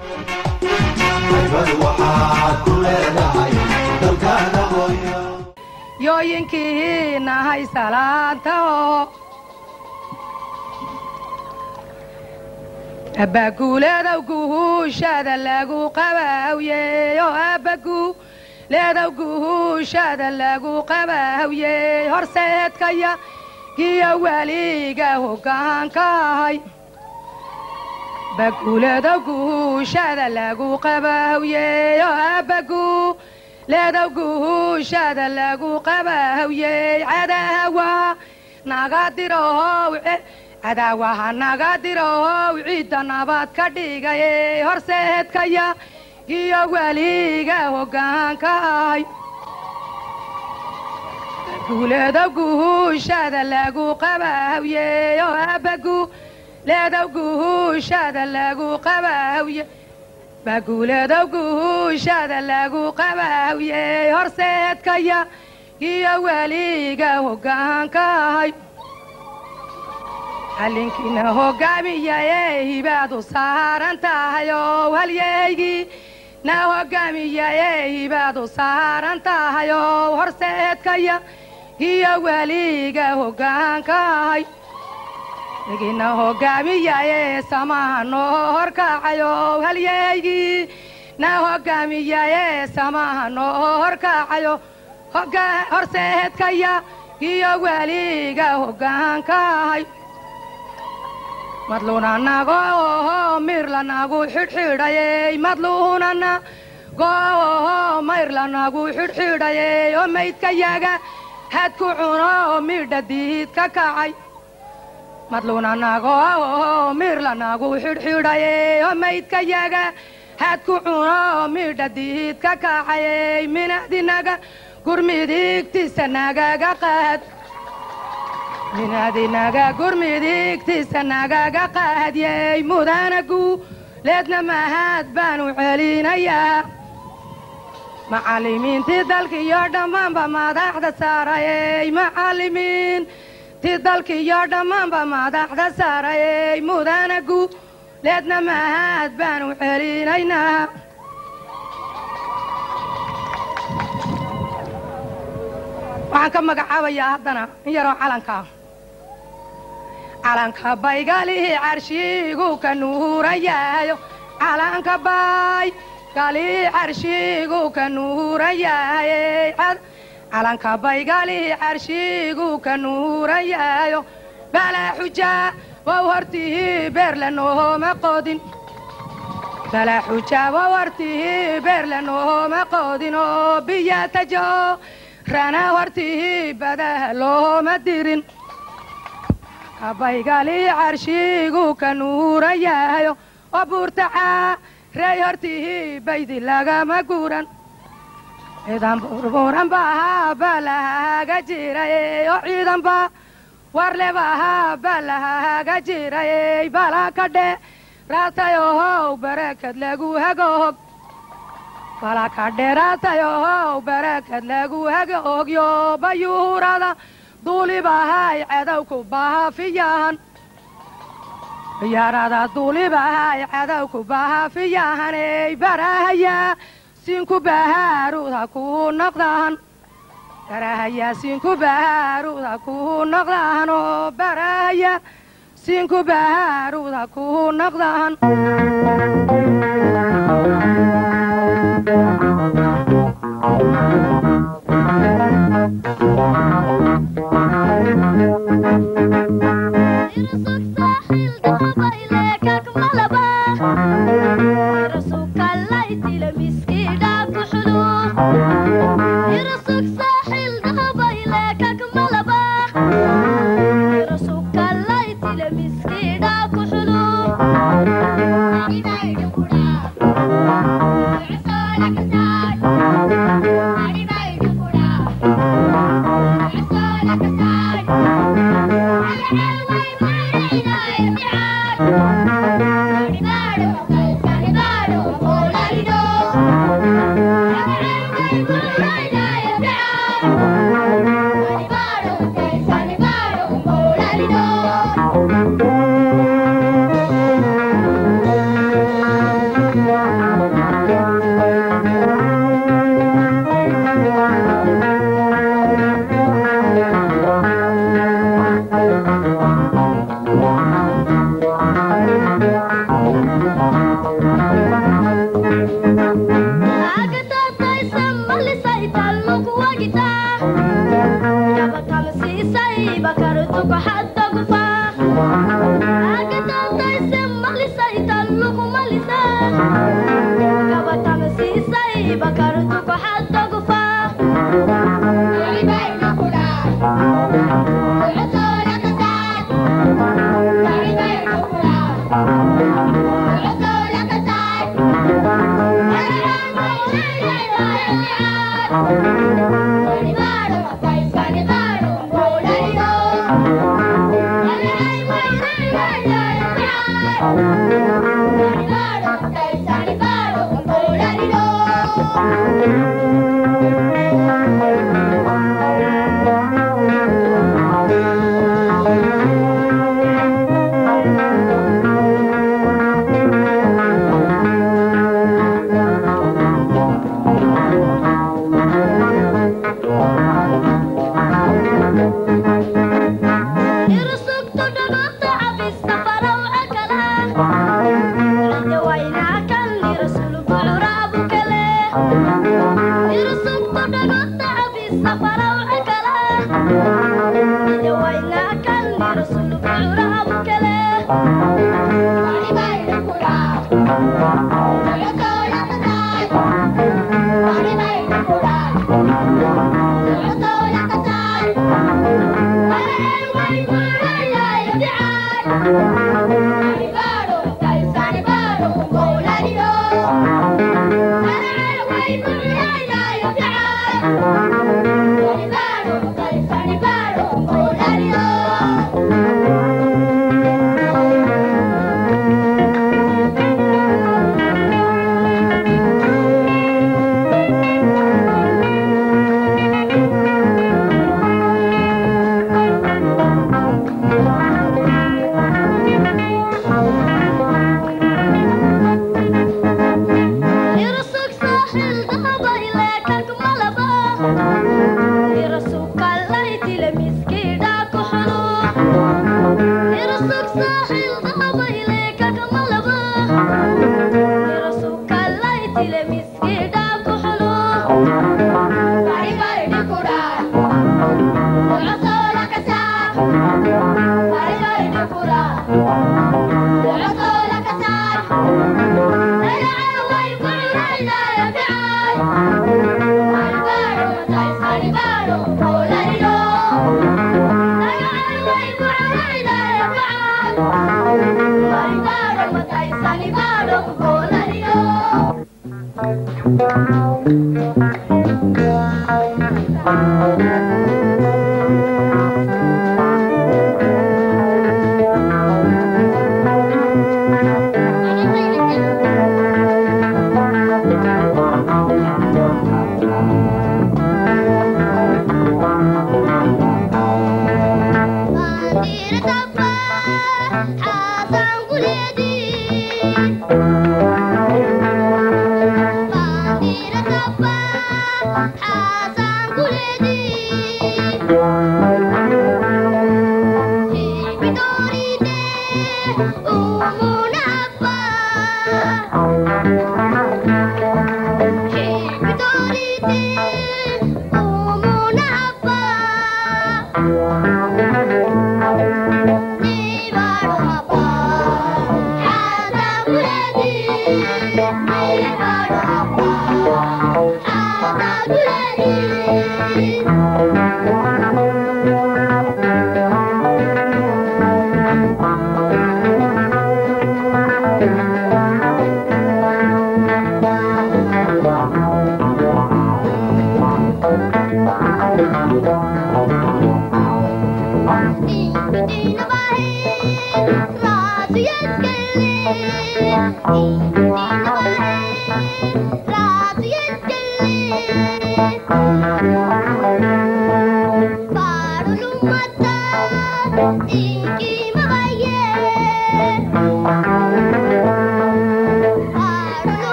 yooyinkii nahay salaantaho abbaguuleedow guushaada lagu qabawyeeyo abbaguuleedow guushaada lagu qabawyeey horseedkaya giyo weliga hoggaankahay abbaguuleedow guushaada lagu qabawyeeyo abbaguuleedow guushaada lagu qabawyeey cadaawa naga dirow cadaawaha naga dirow ciidda nabad ka dhigaye horseedkaya giyo weliga hoggaankahay abbaguuleedow guushaada lagu qabawyeeyo abbaguuleedow guushaada lagu qabawye abbaguuleedow guushaada lagu qabawyeey horseedkaya giyo weliga hoggaankahay halinkiina hoggaamiyayey hibaadu saaran tahayow halyeygii na hoggaamiyayey hibaadu saaran tahayow horseedkaya giyo weliga hoggaankahay igina hoggaamiyayee samaha noo horkacayow halyeygii na hoggaamiyayee samaha noo horkacayo horseedkaya giyo weliga hoggaankahay madluunanago mirlanagu xidhxidhayey madluunanago mayrlanagu xidhxidhayey oo maydkayaga had ku cuno midha diid ka kacay madluunanago mirlanagu xidhxidhayey oo maydkayaga had ku cuno midha diid ka kacayey minaadinaga gurmidigtiisa nagaga qaad minaadinaga gurmidigtiisa nagaga qaadiyey mudanagu leedna mahad baanu celinayaa macallimiintii dalkiiyo dhammaanba madaxda saarayey macallimiintii dalkiiyo dhammaanba madaxda saarayey mudanagu leedna mahad baanu celinaynaa waxaan ka magacaabayaa haddana in yaroo calankaa calanka baygalii carshigu ka nuurayayo calanka baygalii carshigu ka nuurayaye calanka baygalii carshigu ka nuurayayo balaa xujaa wow hortihii beerle nooma qodin balaa xujaa wow hortihii beerle nooma qodin oo biyaa tajo rana hortihii badaha looma dirin baygalii carshigu ka nuurayayo oo buurtacaa rey hortihii baydi lagama guran ciidan burburan bahaa baalahaga jirayey oo ciidanba warle bahaa baalahaga jirayey balaa ka dhee raatayohow barakad lagu hagoog balaa ka dheeraatayohow barakad lagu hagoogyo bayuurada duulibahay cadowku bahafiyahan yaarada duulibahay cadowku bahafiyahaney barahayaa siinku bahaaruudha kuu noqdahan barahayaa siinku bahaaruudha kuu noqdahan oo barahayaa siinku bahaaruudha kuu noqdahan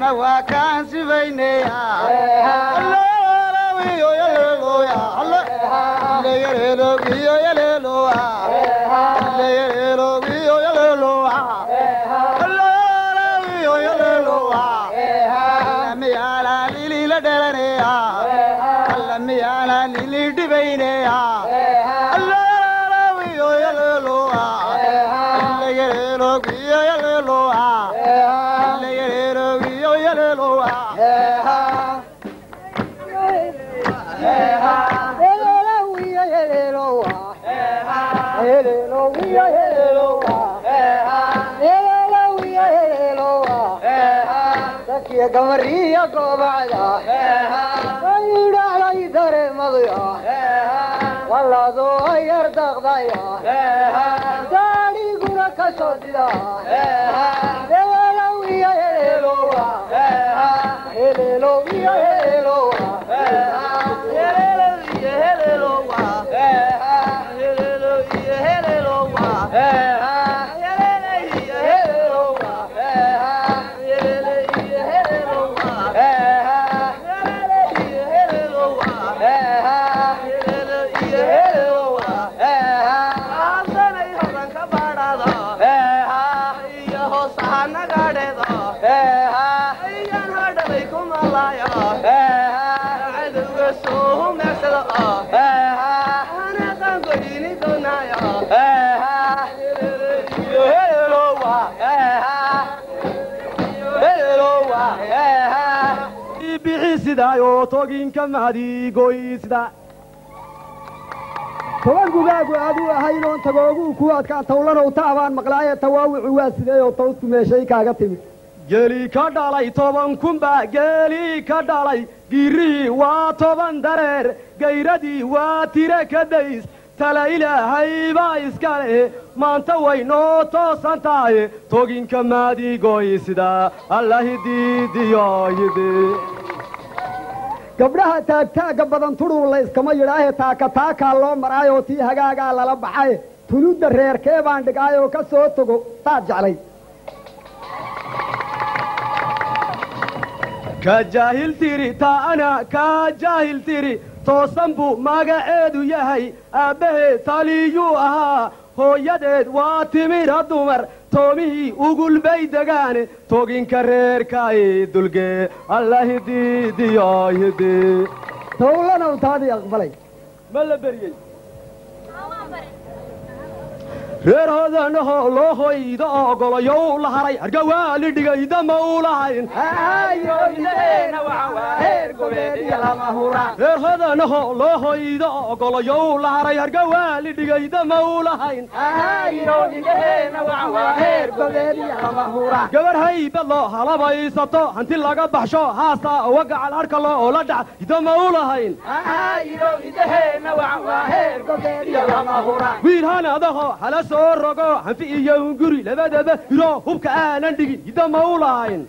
نوا كان سبينيا الله ويو يلو يا الله يلو ويو يلو يلو ويو يلو الله ويو يلو لمي على ليلي لدلنيا لمي على ليلي دبينيا الله ويو يلو يلو ويو يلو قمرية قبعدها ويدا على يدر مضيا والله ذو يرتق ضيا داري قرك صددا لو يا هلوا هلو يا هلوا Yo talking kamadi gois da toban gugaagu aad u ahayn oo tagaagu ku adka tawlana u taabaan maqlaaya tawaawicu waa sidee oo tawtu meeshay kaaga timid geeli ka dhalay toban kumba geeli ka dhalay giiri waa toban dareer gayradii waa tire ka days tala ilaahay baa iska leh maanta way noo toosan tahay talking kamadi gois da allah diidiyo yidii gabdhaha taagtaaga badan turuu la iskama yidhaahe taakataakaa loo maraayoo tii hagaagaa lala baxay tuludda reerkee baan dhigaayoo ka soo togo taad jeclay ka jaahil tiri taana ka jaahil tiri toosan buu magaceedu yahay aabbahee taliyuu ahaa hooyadeed waa timira dumar toomihii ugulbay degaane toginka reerkaaye dulgee allahi diidiyoyde tawlanow taadii aqbalay ma la beriyey reer hodanahoo loo hoyda ogolayow la haray harga waa li dhigayda ma u lahayn reer hodanahoo loo hoyda ogolayow la haray harga waa li dhigayda ma u lahayn gabar haybad loo halabaysato hanti laga baxsho haastaa uga gacal harka loo oola dhac ida ma u lahayn wiil hanadaho hala soo rogo hanfi iyo hunguri labadaba hiro hubka aanan dhigin ida ma u lahayn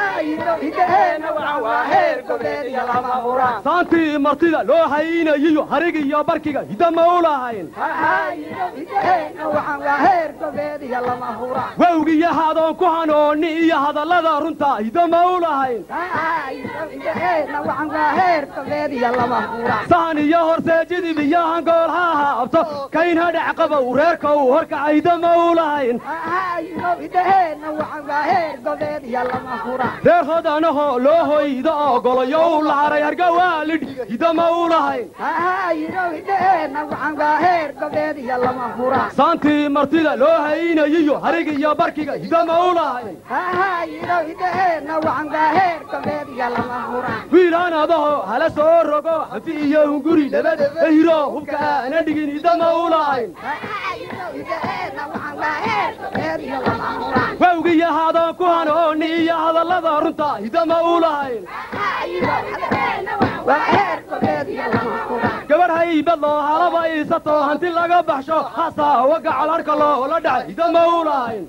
saantii martida loo haynayiyo harig iyo barkiga ida ma u lahayn wawgiyo hadoon ku hanooni iyo hadallada runta ida ma u lahayn sahan iyo horseejidib iyo hangool ha haabto kayn hadhac qabow reerka uu horkacay ida ma u lahayn reer hodanahoo loo hoyda ogolayow la haray harga waalidh ida ma u lahayn saantii martida loo haynayiyo harig iyo barkiga ida ma u lahayn wiilaanadaho hala soo rogo hanfi iyo hunguri labadaba hiro hubka aanan dhigin ida ma u lahayn wawgiyo hadoon ku hanooni iyo hadallada runta ida ma u lahayn gabar haybad loo halabaysato hanti laga baxsho haasaa uga gacal harka loo la dhacay ida ma u lahayn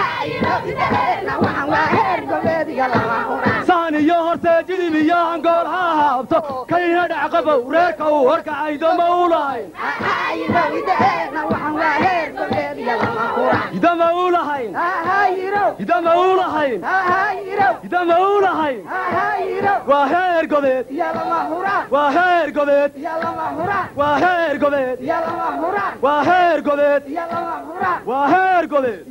sahan iyo horseejidib iyo hangool ha haabto kayn hadhac qabow reerka uu horkacay ida ma u lahayn ida ma u lahayn إذا ما أولهين إذا ما أولهين وهير قبيت وهير قبيت وهير قبيت وهير قبيت وهير قبيت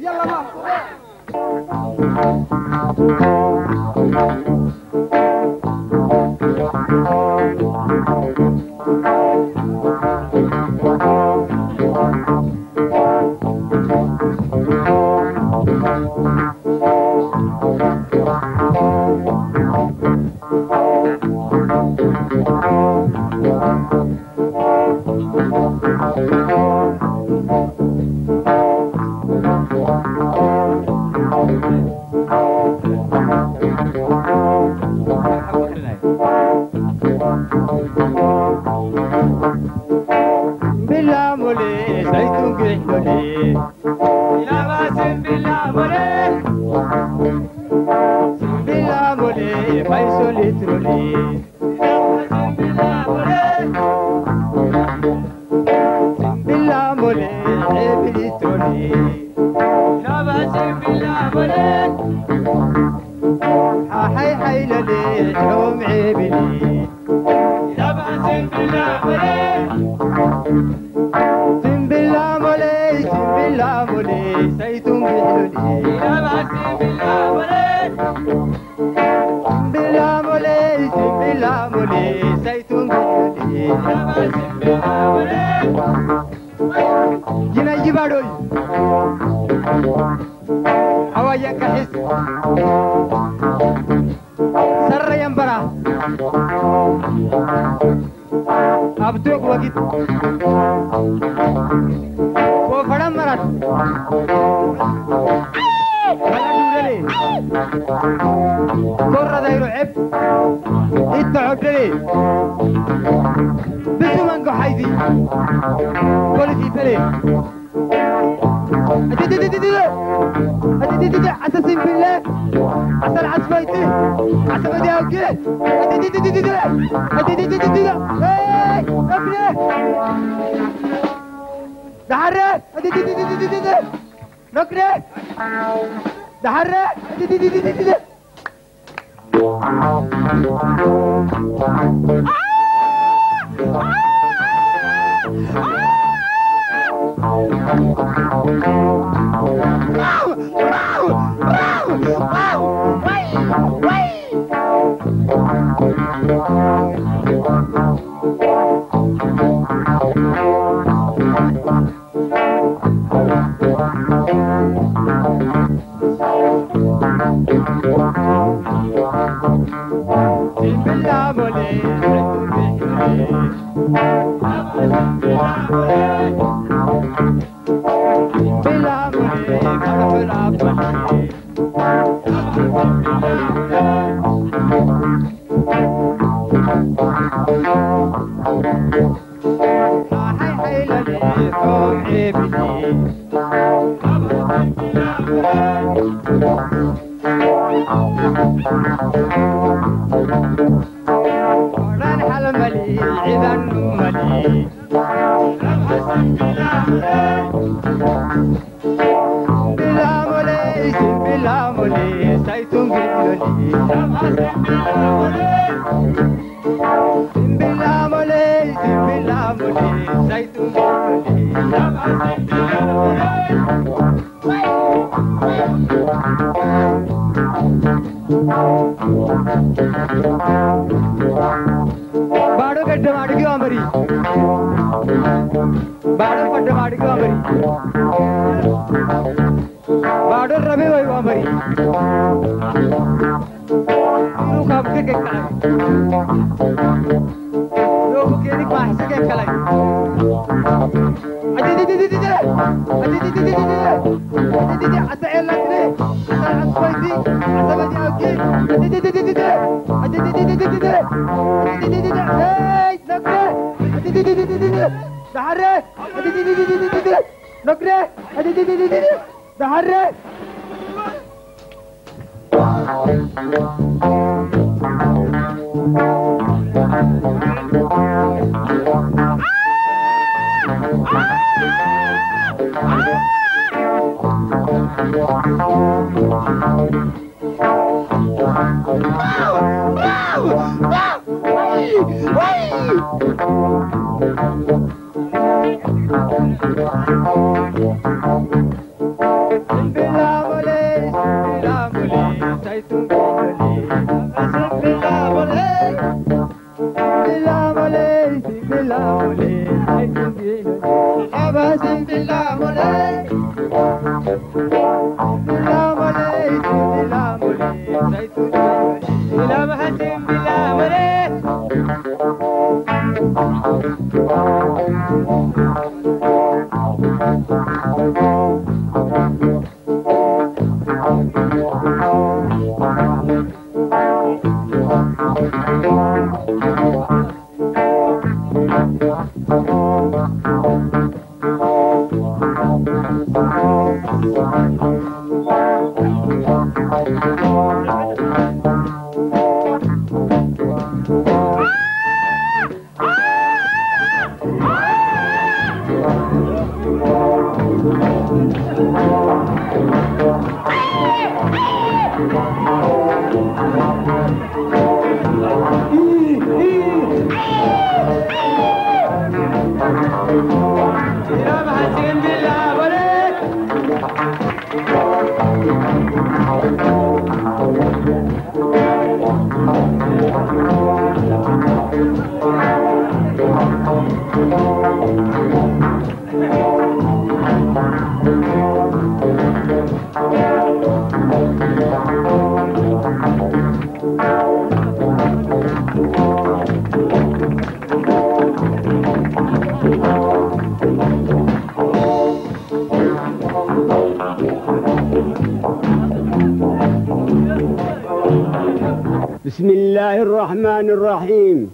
بسم الله الرحمن الرحيم.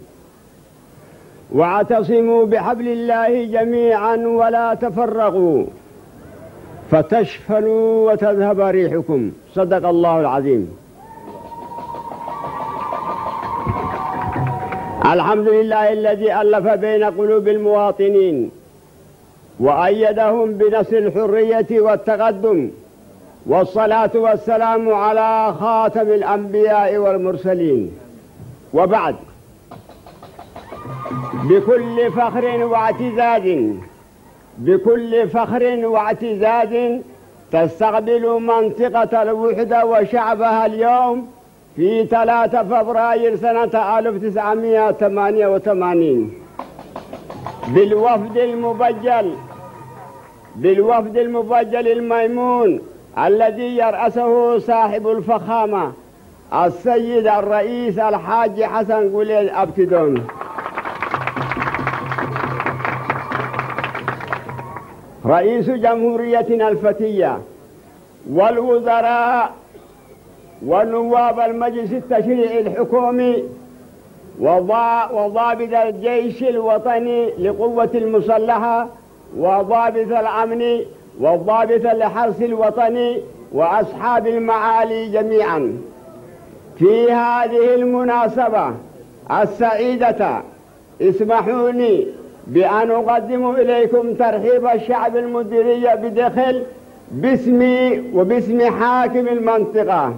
واعتصموا بحبل الله جميعا ولا تفرقوا فتشفلوا وتذهب ريحكم. صدق الله العظيم. الحمد لله الذي ألف بين قلوب المواطنين وأيدهم بنصر الحرية والتقدم، والصلاة والسلام على خاتم الأنبياء والمرسلين، وبعد. بكل فخر واعتزاز تستقبل منطقة الوحدة وشعبها اليوم في 3 فبراير سنة 1988 بالوفد المبجل الميمون الذي يرأسه صاحب الفخامة السيد الرئيس الحاج حسن قليل أبتدون، رئيس جمهوريتنا الفتية، والوزراء ونواب المجلس التشريعي الحكومي، وضابط الجيش الوطني لقوة المسلحة، وضابط الأمن، والضابط الحرس الوطني، وأصحاب المعالي جميعا. في هذه المناسبة السعيدة اسمحوني بأن أقدم إليكم ترحيب الشعب المديرية بدخل باسمي وباسم حاكم المنطقة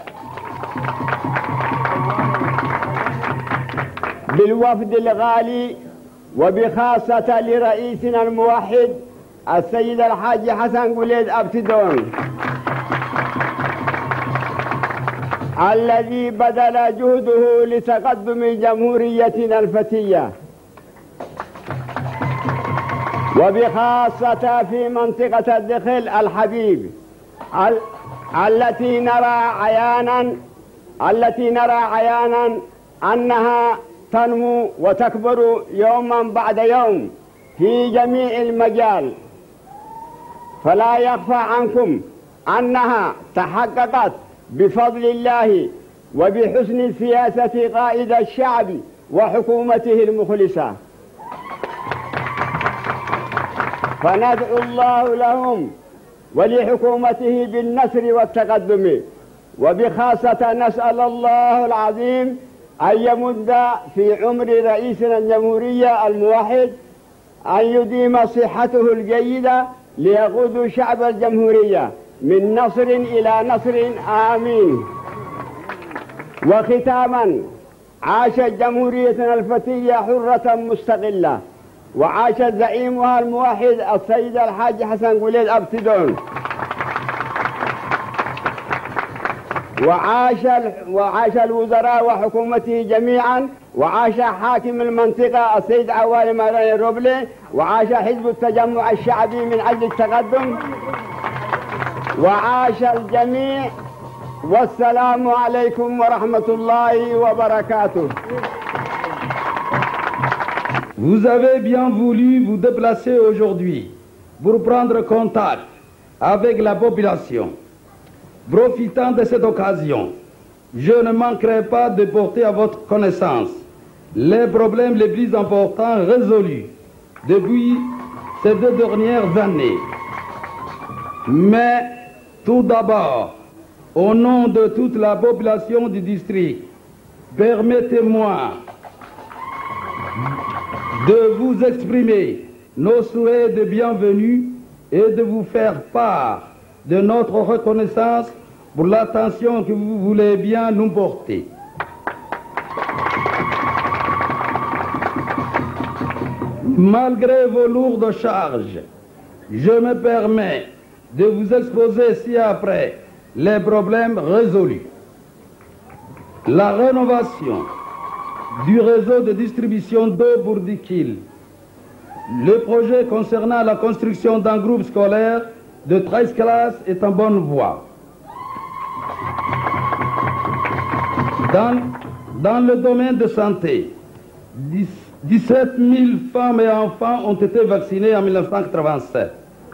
بالوفد الغالي، وبخاصة لرئيسنا الموحد السيد الحاج حسن قليد أبتدون الذي بذل جهده لتقدم جمهوريتنا الفتية، وبخاصة في منطقة الدخل الحبيب التي نرى عيانا أنها تنمو وتكبر يوما بعد يوم في جميع المجال. فلا يخفى عنكم أنها تحققت بفضل الله وبحسن سياسة قائد الشعب وحكومته المخلصة، فندعو الله لهم ولحكومته بالنصر والتقدم، وبخاصة نسأل الله العظيم أن يمد في عمر رئيسنا الجمهورية الموحد أن يديم صحته الجيدة ليقود شعب الجمهورية من نصر إلى نصر آمين. وختاما، عاشت جمهوريتنا الفتية حرة مستقلة، وعاش زعيمها الموحد السيد الحاج حسن قليد أبتدون، وعاش الوزراء وحكومته جميعا، وعاش حاكم المنطقة السيد عوالي ماراني روبلي، وعاش حزب التجمع الشعبي من أجل التقدم، وعاش الجميع. والسلام عليكم ورحمة الله وبركاته. Vous avez bien voulu vous déplacer aujourd'hui pour prendre contact avec la population. Profitant de cette occasion, je ne manquerai pas de porter à votre connaissance les problèmes les plus importants résolus depuis ces 2 dernières années. Mais tout d'abord, au nom de toute la population du district, permettez-moi de vous exprimer nos souhaits de bienvenue et de vous faire part de notre reconnaissance pour l'attention que vous voulez bien nous porter. Malgré vos lourdes charges, je me permets de vous exposer ci-après les problèmes résolus. La rénovation du réseau de distribution d'eau pour Dikil. Le projet concernant la construction d'un groupe scolaire de 13 classes est en bonne voie. Dans le domaine de santé, 17 000 femmes et enfants ont été vaccinés en 1987.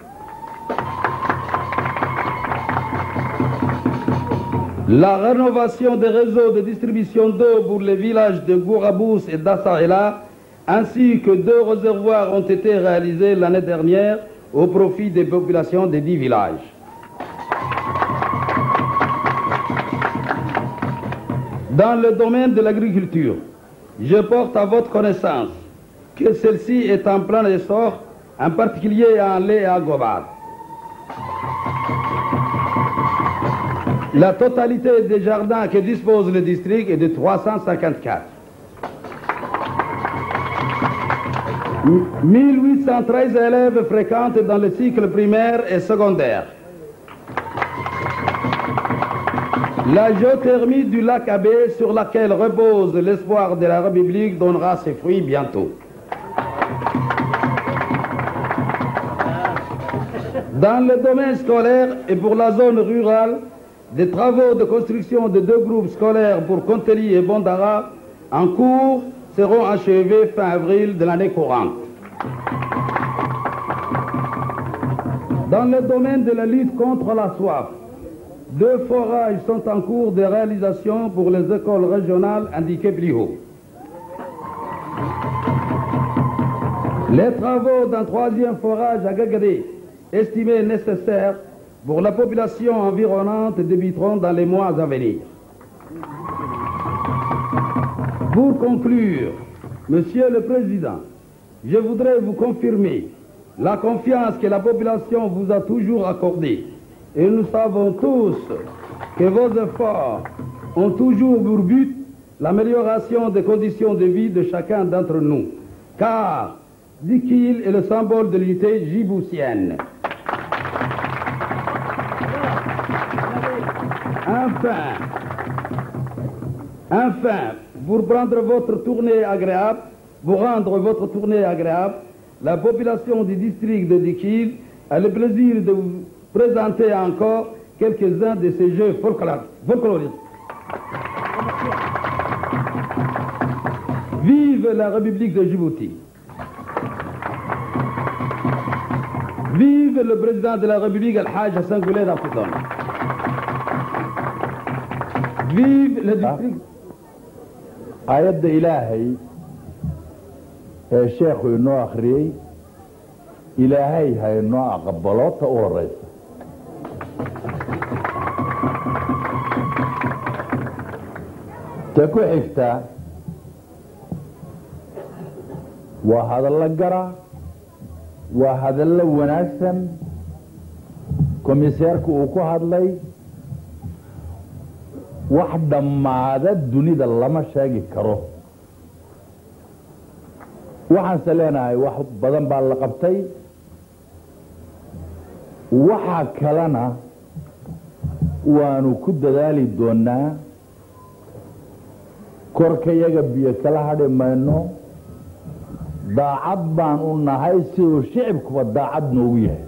La rénovation des réseaux de distribution d'eau pour les villages de Gourabous et d'Assaïla, ainsi que 2 réservoirs ont été réalisés l'année dernière au profit des populations des 10 villages. Dans le domaine de l'agriculture, je porte à votre connaissance que celle-ci est en plein essor, en particulier en lait et à Gobad. La totalité des jardins que dispose le district est de 354. 1813 élèves fréquentent dans le cycle primaire et secondaire. La géothermie du lac Abbé, sur laquelle repose l'espoir de la République, donnera ses fruits bientôt. Dans le domaine scolaire et pour la zone rurale, des travaux de construction de 2 groupes scolaires pour Konteli et Bondara en cours seront achevés fin avril de l'année courante. Dans le domaine de la lutte contre la soif, 2 forages sont en cours de réalisation pour les écoles régionales indiquées plus haut. Les travaux d'un 3e forage à Gagadé, estimés nécessaires pour la population environnante, débuteront dans les mois à venir. Pour conclure, Monsieur le Président, je voudrais vous confirmer la confiance que la population vous a toujours accordée. Et nous savons tous que vos efforts ont toujours pour but l'amélioration des conditions de vie de chacun d'entre nous, car Dikil est le symbole de l'unité djiboutienne. Enfin, pour rendre votre tournée agréable, la population du district de Dikil a le plaisir de vous présenter encore quelques-uns de ces jeux folkloriques. Vive la République de Djibouti! Vive le président de la République, Al-Hajj Hassan Goulet Abtidon! Vive le district! آيات إلهي الشيخ إنه أخري إلهي هاي إنه قبلات أوريس تكو حفتا وهذا اللقرة وهذا اللي وناسم كوميسيرك وكوهاد لي واحدة مع ذا الدنيا ده لما شاقي كروه waxaan saleenahay wax badan baa la qabtay waxa kalena waanu ku dadaali doonaa korkayaga biyo kala hadhimayno daacad baan u nahay si uu shicibkuba daacad noogu yahay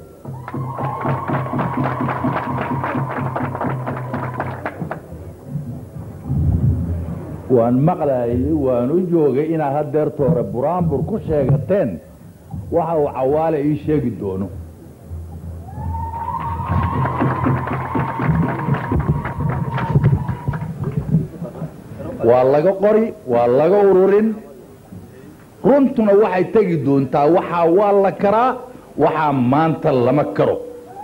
waan maqlaayay waan u joogay inaad hadeerta hore buraanbur ku sheegateen waxa uu cawaale ii sheegi doono waa laga qori waa laga ururin runtuna waxay tegi doontaa waxaa waa la karaa waxaa maanta lama karo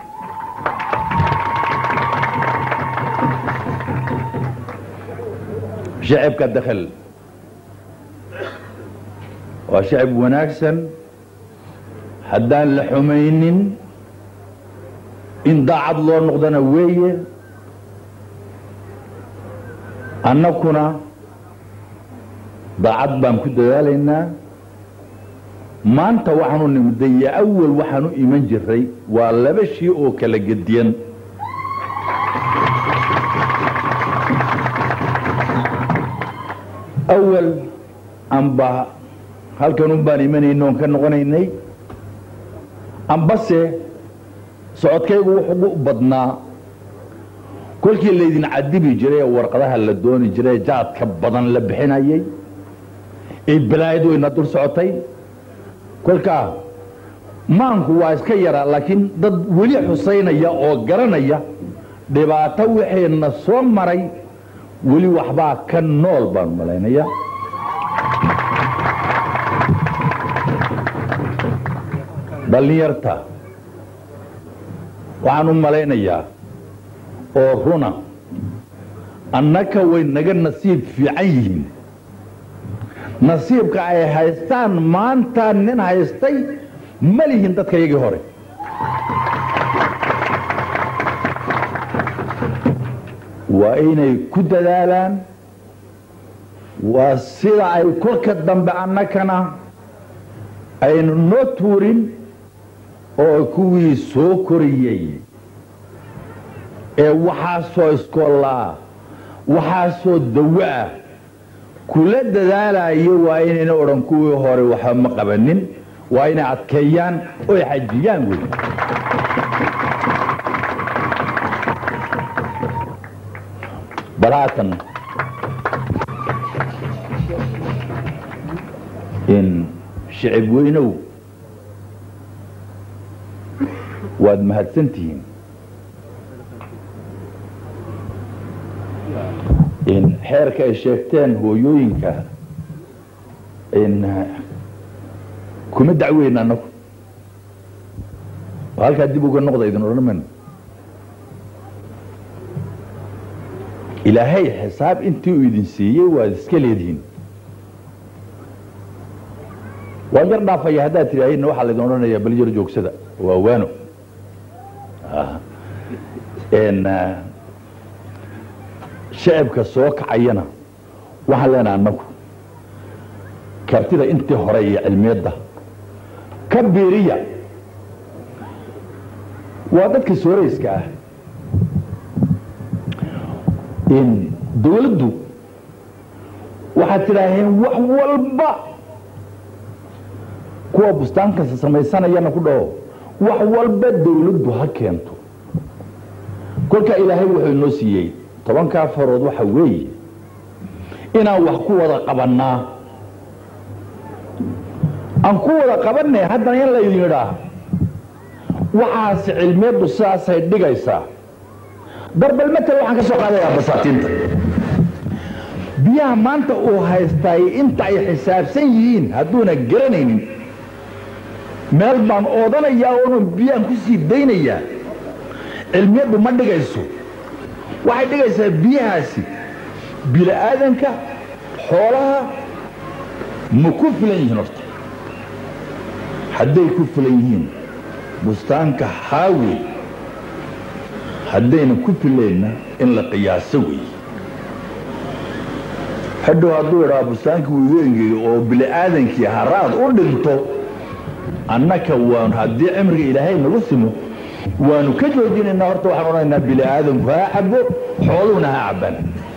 شعبك الدخل وشعب وناكسن حدان لحمين إن ضاعت له نقدنا ويه أنكنا ضاعت بام كده لنا ما أنت وحنو نمدي أول وحنو إيمان جري ولا بشي أو كلا جديا أول أنبا هل كانوا باني مني إنهم كانوا غنيني أم بس سعود كيبو حقوق بدنا كل كي اللي يدين عدي بيجري ورقضها اللي دون يجري جات كبضن لبحين أيي البلايدو ينطر سعودتي كل كا ما انكو وايس كيرا لكن ضد ولي حسين يا أو قرن يا دباتوحي النصوم مري ولي وحبا كان نول بان ملاينيا دلنيرتا وعنو ملاينيا او هنا انك وين نغا نصيب في عين نصيبك اي هايستان ما انت نين هايستي مليهن ددك يغي هوري وإني كدلالان وسيدا أي كلك الدنب عنكنا أي نوتورين أو كوي سوكريي وحاسو اسكولا وحاسو الدواء كل دلالا وإني نورن كوي هوري وحام قبنين وإني عدكيان ويحجيان وي براءة إن شعب وينو واد مهدسنتين إن حركة الشيفتين هو يوينكا إن كم دعوين أنكم وهل كدبوا النقطة إذن رمنا إلهي حساب انتو يدين سيئي واسكاليدين وانجرنا في هدات الهين وحا لدوننا يا بلجر جوك سدا ووانو ان شعبك سوك عينا وحا لنا انكو كارتida intii hore ee cilmiyada kabiiriya waa dadka Sooreyska ah in dawladdu waxa tiraahdeen wax walba kuwa bustaanka samaysanayana ku dhaw wax walba dawladdu ha keento kolka ilaahay wuxuu noo siiyay 10 farood waxa weeye inaan wax ku wada qabanaa aan ku wada qabanay haddana in la yiraahdo waxaas cilmiyadu saasay dhigaysaa darbal matal waxaan ka soo qaadayaa basaatiinta biyaha maanta oo haystay inta ay xisaabsan yihiin hadduuna garanaynin meel baan oodanayaa oo biyaan ku sii daynayaa cilmiyadu ma dhigayso waxay dhigaysaa biyahaasi bini'aadanka xoolaha ma ku filan yihiin horta hadday ku filan yihiin bustaanka xaawi haddayna ku filayna in la qiyaaso weeye hadhow hadduu idhaa bustaankii wuu iga engeyo oo bili-aadankii haraad u dhinto annaka waanu haddii cimriga ilaahay nagu simo waanu ka joojinaynaa horta waxaan odhanaynaa bili-aadanku ha cabo xooluhuna ha cabbaan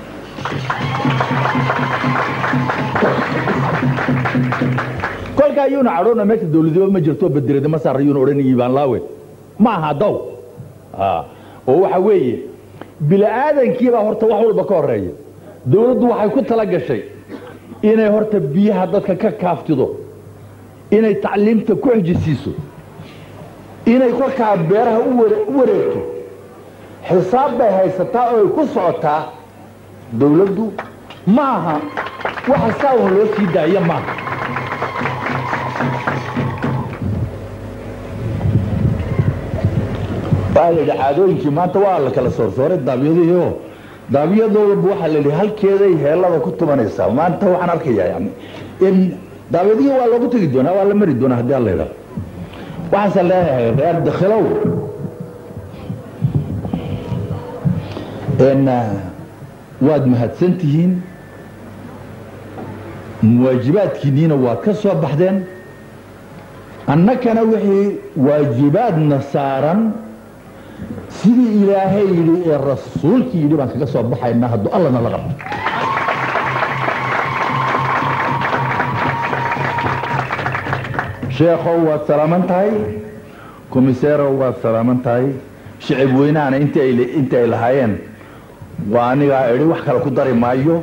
kolka ayuuna cadhoona meesha dawladnimo ma jirto badirada ma saar ayuuna odhanaya ibaan laawe ma aha daw oo waxa weeye bili-aadankiibaa horta wax walba ka horeeya dawladdu waxay ku tala gashay inay horta biyaha dadka ka kaaftido inay tacliimta ku xijisiiso inay kolkaa beeraha u wareegto xisaab bay haysataa oo ay ku socotaa dawladdu ma aha waxa saawan loo sii daaya maaha baa la yidhi caadooyinkii maanta waa la kala soorsooray daabiyadiioo daabiyadoodanba waxaa la yidhi halkeeday heellada ku tumanaysaa maanta waxaan arkayaa yani in daabiyadihii waa loogu tegi doonaa waa la mari doonaa haddii alla yidhaho waxaasaan leeyahay reer dakhilow waad mahadsan tihiin waajibaadkiinniina waad ka soo baxdeen annakana wixii waajibaadna saaran sidii ilaahay yidhi ee rasuulkii yidhi baan kaga soo baxaynaa hadduu allana la qabto sheekhow waad salaaman tahay komiseerow waad salaaman tahay shicib weynahana inta ay lahaayeen waa anigaa idhi wax kale ku dari maayo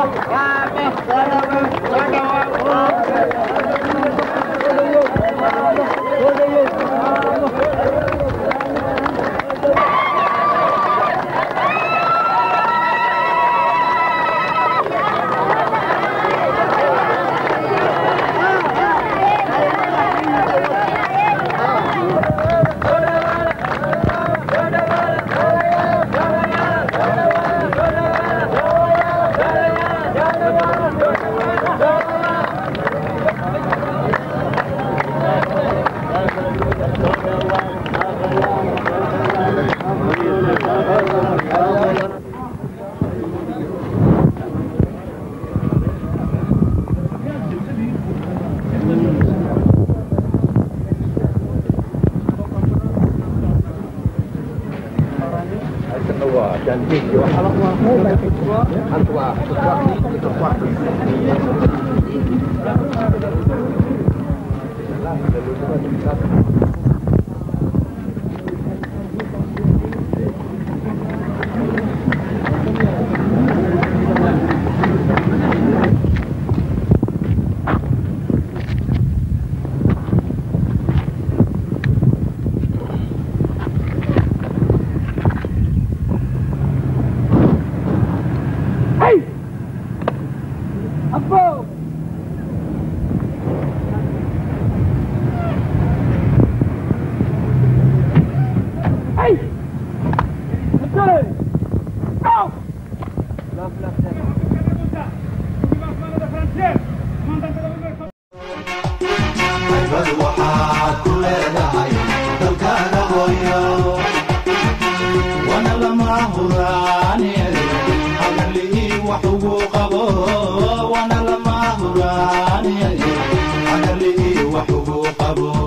وحقوق أبوه